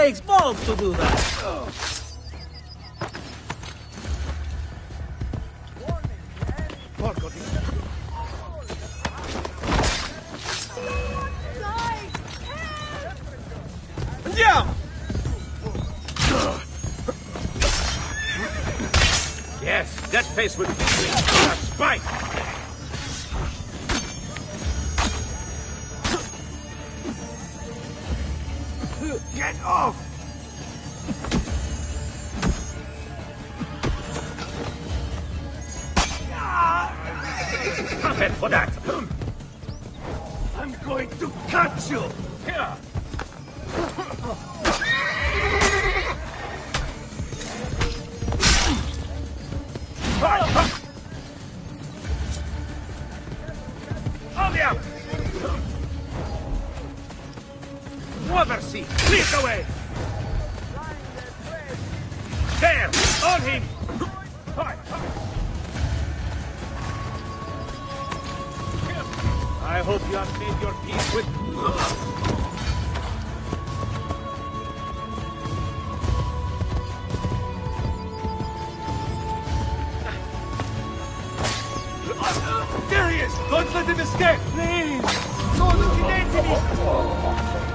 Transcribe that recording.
takes balls to do that. Yeah! Yes, that face with a spike! Get off! Stop it for that! I'm going to catch you! Here! Muoversi! Lead away! There! On him! I hope you have made your peace with... There he is! Don't let him escape! Please! Sono accidenti!